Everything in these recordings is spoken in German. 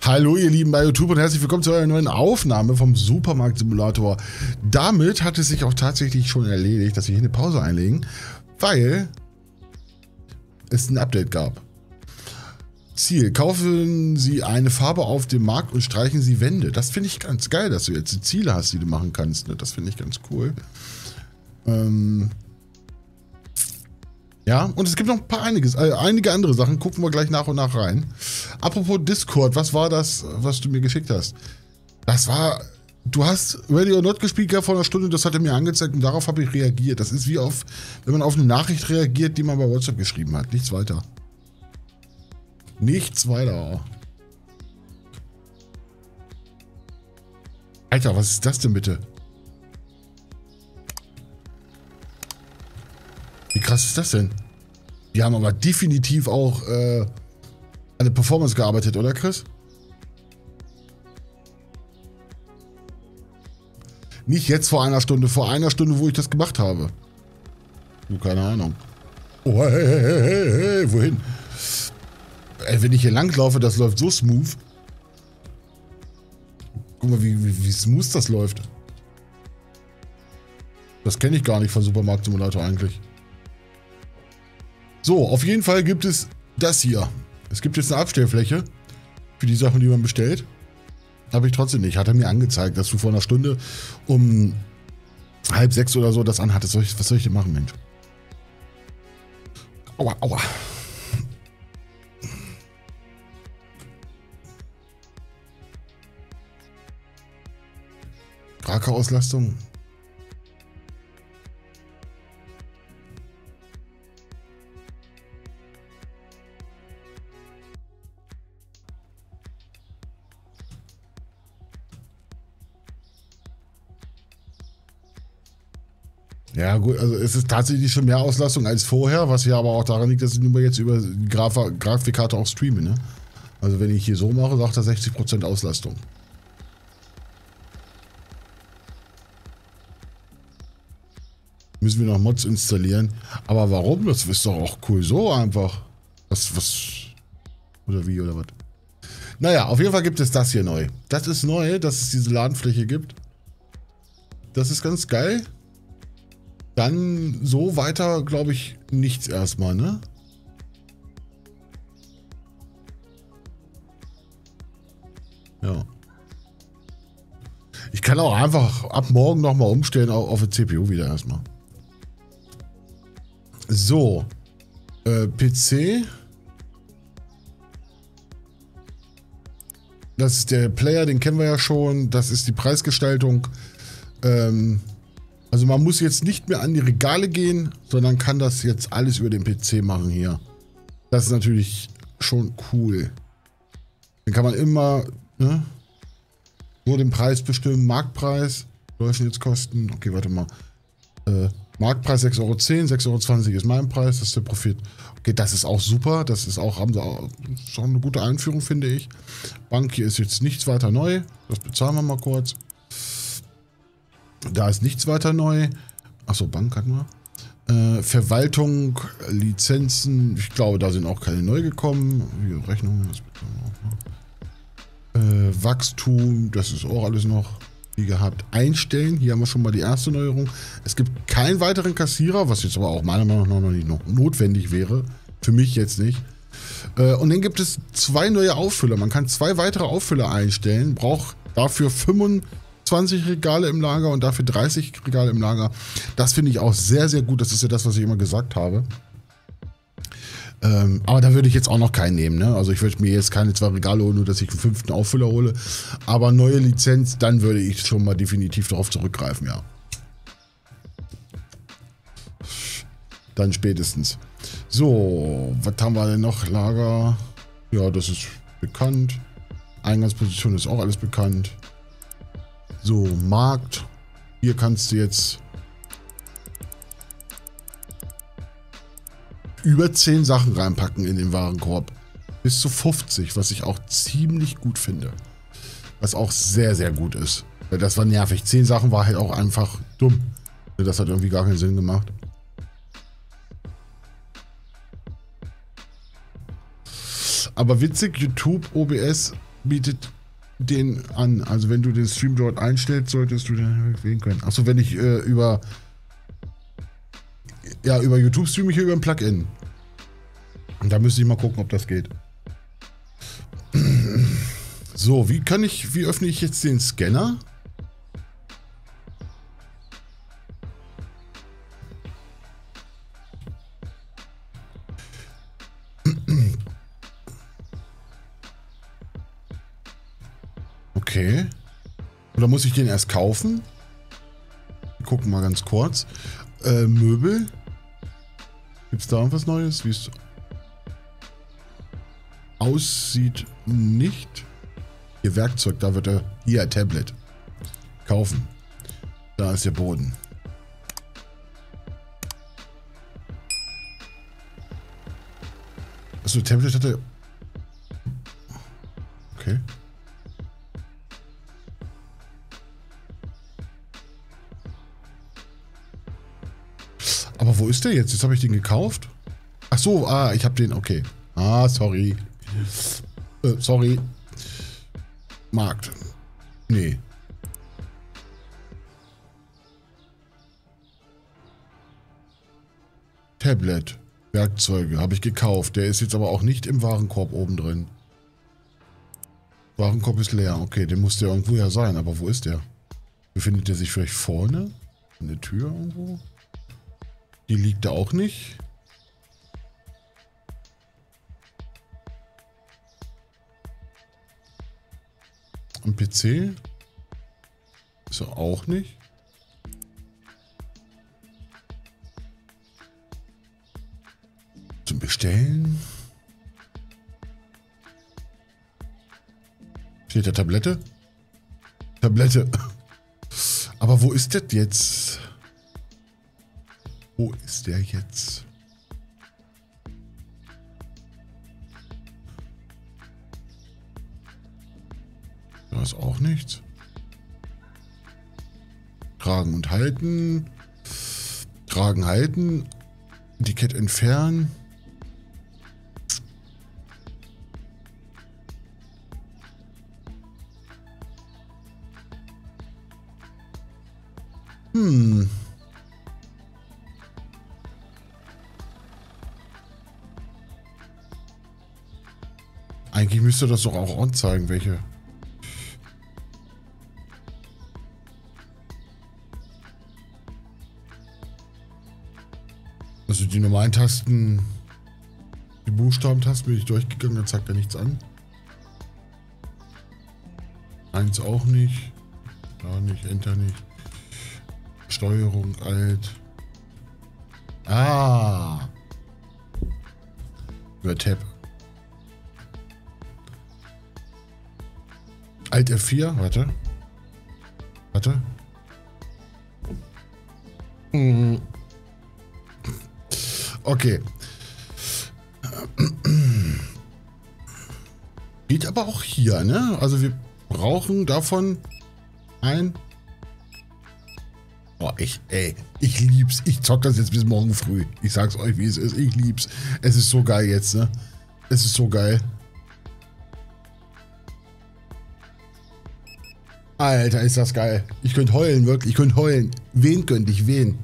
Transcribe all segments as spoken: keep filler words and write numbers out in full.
Hallo ihr Lieben bei YouTube und herzlich willkommen zu einer neuen Aufnahme vom Supermarkt-Simulator. Damit hat es sich auch tatsächlich schon erledigt, dass wir hier eine Pause einlegen, weil es ein Update gab. Ziel: Kaufen Sie eine Farbe auf dem Markt und streichen Sie Wände. Das finde ich ganz geil, dass du jetzt Ziele hast, die du machen kannst. Ne? Das finde ich ganz cool. Ähm Ja, und es gibt noch ein paar einiges, äh, einige andere Sachen, gucken wir gleich nach und nach rein. Apropos Discord, was war das, was du mir geschickt hast? Das war, du hast Ready or Not gespielt ja vor einer Stunde, das hat er mir angezeigt und darauf habe ich reagiert. Das ist wie auf, wenn man auf eine Nachricht reagiert, die man bei WhatsApp geschrieben hat. Nichts weiter. Nichts weiter. Alter, was ist das denn bitte? Wie krass ist das denn? Die haben aber definitiv auch äh, an der Performance gearbeitet, oder Chris? Nicht jetzt vor einer Stunde, vor einer Stunde, wo ich das gemacht habe. Nur keine Ahnung. Oh, hey, hey, hey, hey, hey, wohin? Ey, wenn ich hier langlaufe, das läuft so smooth. Guck mal, wie, wie, wie smooth das läuft. Das kenne ich gar nicht von Supermarkt-Simulator eigentlich. So, auf jeden Fall gibt es das hier. Es gibt jetzt eine Abstellfläche für die Sachen, die man bestellt. Habe ich trotzdem nicht. Hat er mir angezeigt, dass du vor einer Stunde um halb sechs oder so das anhattest. Soll ich, was soll ich denn machen, Mensch? Aua, aua. Krake-Auslastung. Ja gut, also es ist tatsächlich schon mehr Auslastung als vorher, was ja aber auch daran liegt, dass ich nur jetzt über die Graf Grafikkarte auch streame, ne? Also wenn ich hier so mache, sagt er sechzig Prozent Auslastung. Müssen wir noch Mods installieren. Aber warum? Das ist doch auch cool so einfach. Was, was, oder wie, oder was? Naja, auf jeden Fall gibt es das hier neu. Das ist neu, dass es diese Ladenfläche gibt. Das ist ganz geil. Dann so weiter, glaube ich, nichts erstmal, ne? Ja. Ich kann auch einfach ab morgen nochmal umstellen auf, auf die C P U wieder erstmal. So. Äh, P C. Das ist der Player, den kennen wir ja schon. Das ist die Preisgestaltung. Ähm... Also man muss jetzt nicht mehr an die Regale gehen, sondern kann das jetzt alles über den P C machen hier. Das ist natürlich schon cool. Dann kann man immer ne, nur den Preis bestimmen. Marktpreis, soll jetzt kosten? Okay, warte mal. Äh, Marktpreis sechs Euro zehn, sechs Euro zwanzig ist mein Preis, das ist der Profit. Okay, das ist auch super. Das ist auch, haben sie auch schon eine gute Einführung, finde ich. Bank hier ist jetzt nichts weiter neu. Das bezahlen wir mal kurz. Da ist nichts weiter neu. Achso, Bank hatten wir. Äh, Verwaltung, Lizenzen. Ich glaube, da sind auch keine neu gekommen. Hier, Rechnungen. Das äh, Wachstum. Das ist auch alles noch wie gehabt. Einstellen. Hier haben wir schon mal die erste Neuerung. Es gibt keinen weiteren Kassierer, was jetzt aber auch meiner Meinung nach noch nicht noch notwendig wäre. Für mich jetzt nicht. Äh, und dann gibt es zwei neue Auffüller. Man kann zwei weitere Auffüller einstellen. Braucht dafür fünfundzwanzig Regale im Lager und dafür dreißig Regale im Lager. Das finde ich auch sehr, sehr gut. Das ist ja das, was ich immer gesagt habe. Ähm, aber da würde ich jetzt auch noch keinen nehmen. Ne? Also ich würde mir jetzt keine zwei Regale holen, nur dass ich einen fünften Auffüller hole. Aber neue Lizenz, dann würde ich schon mal definitiv darauf zurückgreifen, ja. Dann spätestens. So, was haben wir denn noch? Lager. Ja, das ist bekannt. Eingangsposition ist auch alles bekannt. So, Markt. Hier kannst du jetzt über zehn Sachen reinpacken in den Warenkorb. Bis zu fünfzig, was ich auch ziemlich gut finde. Was auch sehr, sehr gut ist. Das war nervig. zehn Sachen war halt auch einfach dumm. Das hat irgendwie gar keinen Sinn gemacht. Aber witzig, YouTube, O B S bietet den an. Also wenn du den Stream dort einstellst, solltest du den wählen können. Achso, wenn ich äh, über ja, über YouTube streame ich hier über ein Plugin. Und da müsste ich mal gucken, ob das geht. So, wie kann ich, wie öffne ich jetzt den Scanner? Okay. Oder muss ich den erst kaufen? Wir gucken mal ganz kurz. Äh, Möbel. Gibt es da irgendwas Neues? Wie es aussieht nicht. Hier Werkzeug, da wird er. Hier, Tablet. Kaufen. Da ist der Boden. Achso, Tablet hatte. Okay. Aber wo ist der jetzt? Jetzt habe ich den gekauft. Ach so, ah, ich habe den, okay. Ah, sorry. Äh, sorry. Markt. Nee. Tablet. Werkzeuge habe ich gekauft. Der ist jetzt aber auch nicht im Warenkorb oben drin. Warenkorb ist leer. Okay, der muss der irgendwo ja sein. Aber wo ist der? Befindet der sich vielleicht vorne? An der Tür irgendwo? Die liegt da auch nicht. Am P C? Ist er auch nicht. Zum Bestellen. Steht da Tablette? Tablette. Aber wo ist das jetzt? Wo ist der jetzt? Da ist auch nichts. Tragen und halten. Tragen, halten. Etikett entfernen. Hm. Eigentlich müsste das doch auch anzeigen, welche. Also die normalen Tasten, die Buchstabentasten bin ich durchgegangen, da zeigt er nichts an. Eins auch nicht. Da nicht, Enter nicht. Steuerung, Alt. Ah. Über Tab. Alt F vier, warte. Warte. Hm. Okay. Geht aber auch hier, ne? Also wir brauchen davon ein... Oh, ich, ey, ich lieb's. Ich zock das jetzt bis morgen früh. Ich sag's euch, wie es ist. Ich lieb's. Es ist so geil jetzt, ne? Es ist so geil. Alter, ist das geil. Ich könnte heulen, wirklich. Ich könnte heulen. Wen könnte ich? Wen?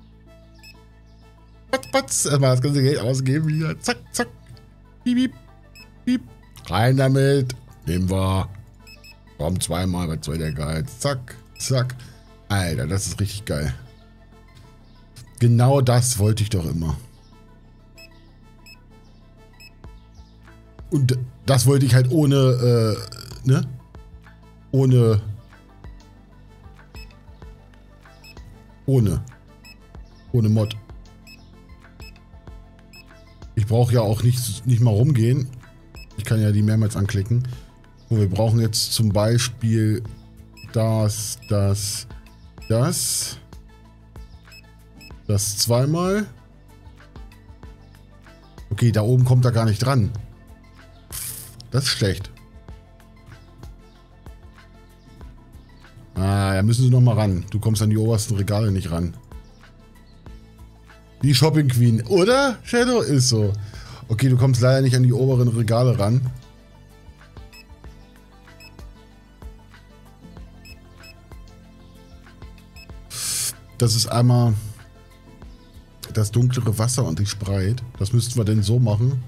Patz, patz. Erstmal das ganze Geld ausgeben hier. Zack, zack. Piep, piep, piep. Rein damit. Nehmen wir. Komm, zweimal. Was soll der Geiz? Zack, zack. Alter, das ist richtig geil. Genau das wollte ich doch immer. Und das wollte ich halt ohne, äh, ne? Ohne. Ohne. Ohne Mod. Ich brauche ja auch nicht, nicht mal rumgehen. Ich kann ja die mehrmals anklicken. Und wir brauchen jetzt zum Beispiel das, das, das. Das zweimal. Okay, da oben kommt er gar nicht dran. Das ist schlecht. Ah, da müssen sie noch mal ran. Du kommst an die obersten Regale nicht ran. Die Shopping Queen, oder? Shadow ist so. Okay, du kommst leider nicht an die oberen Regale ran. Das ist einmal das dunklere Wasser und die Sprite. Das müssten wir denn so machen.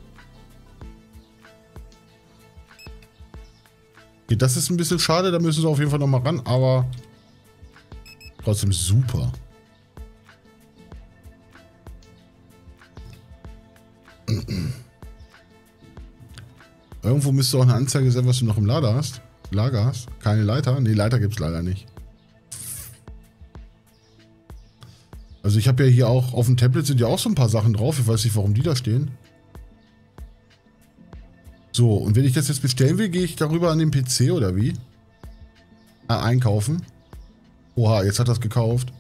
Okay, das ist ein bisschen schade, da müssen sie auf jeden Fall nochmal ran, aber trotzdem super. Irgendwo müsste auch eine Anzeige sein, was du noch im Lager hast. Lager hast. Keine Leiter? Ne, Leiter gibt es leider nicht. Also ich habe ja hier auch, auf dem Tablet sind ja auch so ein paar Sachen drauf. Ich weiß nicht, warum die da stehen. So, und wenn ich das jetzt bestellen will, gehe ich darüber an den P C oder wie? Ah, einkaufen. Oha, jetzt hat er es gekauft.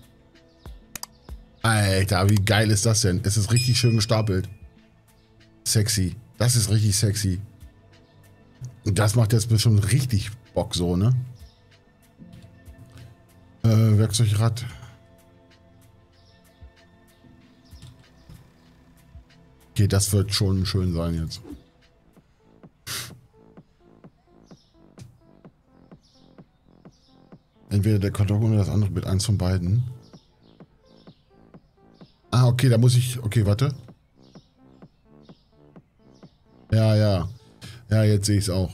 Alter, wie geil ist das denn? Es ist richtig schön gestapelt. Sexy. Das ist richtig sexy. Und das macht jetzt bestimmt richtig Bock so, ne? Äh, Werkzeugrad. Okay, das wird schon schön sein jetzt. Entweder der Karton oder das andere mit eins von beiden. Ah, okay, da muss ich... Okay, warte. Ja, ja. Ja, jetzt sehe ich es auch.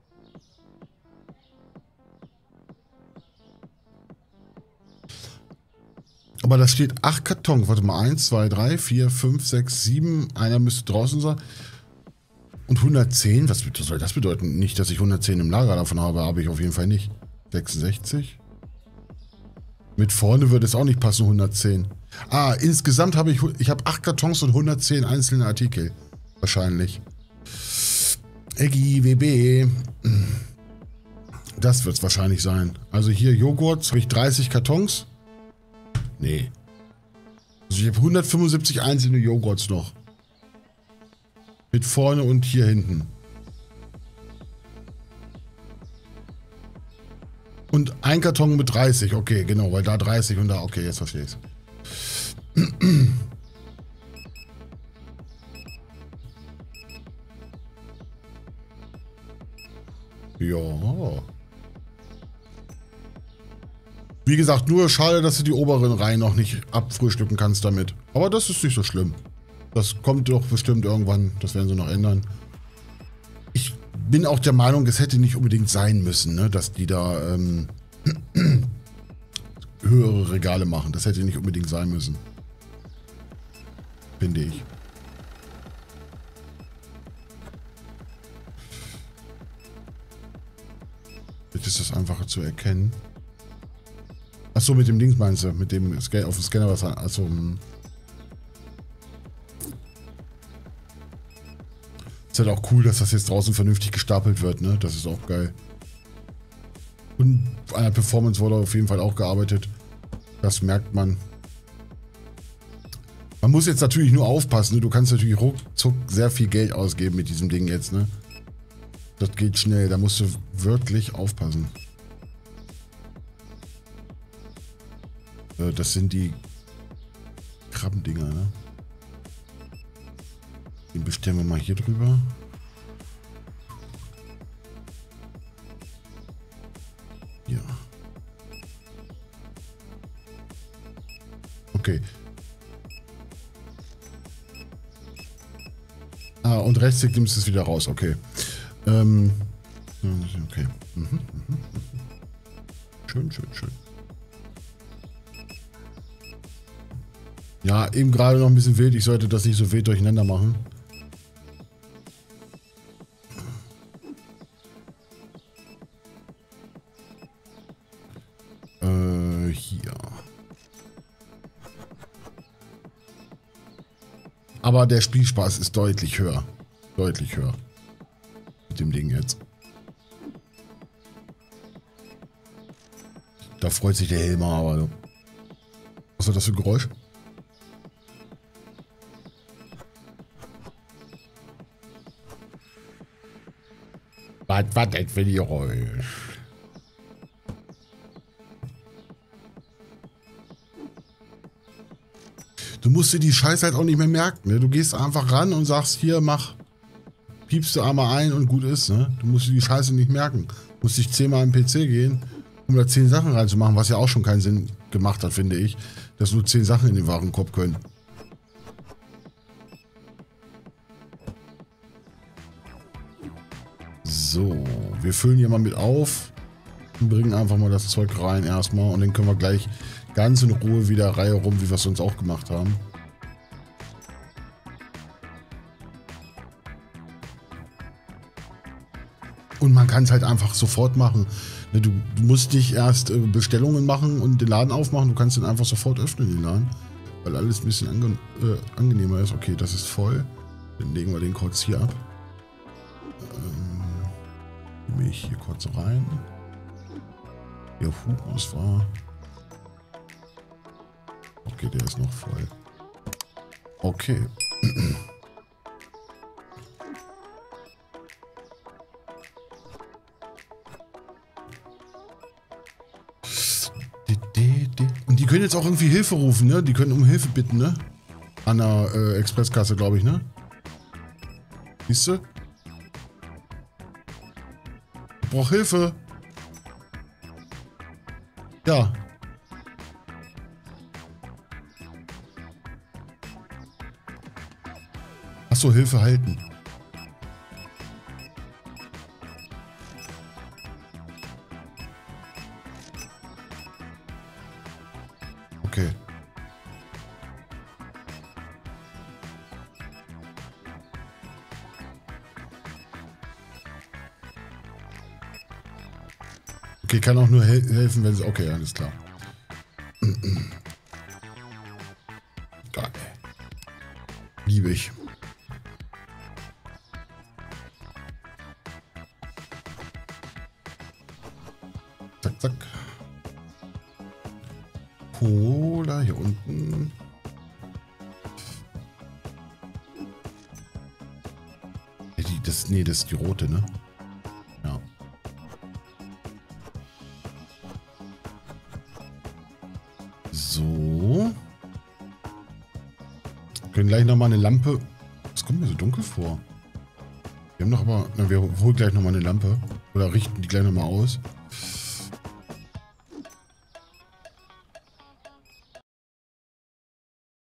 Aber da steht acht Kartons. Warte mal, eins, zwei, drei, vier, fünf, sechs, sieben. Einer müsste draußen sein. Und hundertzehn? Was soll das bedeuten? Nicht, dass ich hundertzehn im Lager davon habe. Habe ich auf jeden Fall nicht. sechsundsechzig? Mit vorne würde es auch nicht passen, hundertzehn. Ah, insgesamt habe ich... Ich habe acht Kartons und hundertzehn einzelne Artikel. Wahrscheinlich. Eggy, W B. Das wird es wahrscheinlich sein. Also hier Joghurt, habe ich dreißig Kartons. Nee. Also ich habe hundertfünfundsiebzig einzelne Joghurts noch. Mit vorne und hier hinten. Und ein Karton mit dreißig. Okay, genau, weil da dreißig und da... Okay, jetzt verstehe ich es. Ja. Wie gesagt, nur schade, dass du die oberen Reihen noch nicht abfrühstücken kannst damit. Aber das ist nicht so schlimm. Das kommt doch bestimmt irgendwann. Das werden sie noch ändern. Ich bin auch der Meinung, es hätte nicht unbedingt sein müssen, ne, dass die da ähm, höhere Regale machen. Das hätte nicht unbedingt sein müssen. Finde ich. Jetzt ist das einfacher zu erkennen. Achso, mit dem Dings meinst du? Mit dem Scan auf dem Scanner was. Achso. Ist halt auch cool, dass das jetzt draußen vernünftig gestapelt wird, ne? Das ist auch geil. Und an der Performance wurde auf jeden Fall auch gearbeitet. Das merkt man. Man muss jetzt natürlich nur aufpassen, ne? Du kannst natürlich ruckzuck sehr viel Geld ausgeben mit diesem Ding jetzt, ne? Das geht schnell, da musst du wirklich aufpassen. Das sind die Krabbendinger, ne? Den bestellen wir mal hier drüber. Ja. Okay. Ah, und rechtsklick nimmst du es wieder raus, okay. Ähm, okay. Mhm, mhm, mhm. Schön, schön, schön. Ja, eben gerade noch ein bisschen wild. Ich sollte das nicht so wild durcheinander machen. Äh, hier. Aber der Spielspaß ist deutlich höher. Deutlich höher. Mit dem Ding jetzt. Da freut sich der Helmer, aber... Was war das für ein Geräusch? Was war das für ein Geräusch? Du musst dir die Scheiße halt auch nicht mehr merken, ne? Du gehst einfach ran und sagst, hier, mach, piepst du einmal ein und gut ist, ne? Du musst dir die Scheiße nicht merken. Du musst dich zehnmal im P C gehen, um da zehn Sachen reinzumachen, was ja auch schon keinen Sinn gemacht hat, finde ich. Dass nur zehn Sachen in den Warenkorb können. So, wir füllen hier mal mit auf. Und bringen einfach mal das Zeug rein erstmal. Und dann können wir gleich ganz in Ruhe wieder Reihe rum, wie wir es sonst auch gemacht haben. Und man kann es halt einfach sofort machen. Du, du musst nicht erst äh, Bestellungen machen und den Laden aufmachen. Du kannst den einfach sofort öffnen, den Laden. Weil alles ein bisschen ange äh, angenehmer ist. Okay, das ist voll. Dann legen wir den kurz hier ab. Ähm, nehme ich hier kurz rein. Ja, Humus war. Okay, der ist noch voll. Okay. Und die können jetzt auch irgendwie Hilfe rufen, ne? Die können um Hilfe bitten, ne? An der äh, Expresskasse, glaube ich, ne? Siehst du? Ich brauche Hilfe. Ja. Achso, Hilfe halten. Okay. Okay, kann auch nur hel helfen, wenn sie... Okay, alles klar. Geil. Liebe ich. Zack, zack. Cola hier unten. Ja, die, das, nee, das ist die rote, ne? Ja. So. Wir können gleich nochmal eine Lampe. Das kommt mir so dunkel vor. Wir haben doch aber. Na, wir holen gleich nochmal eine Lampe. Oder richten die gleich nochmal aus.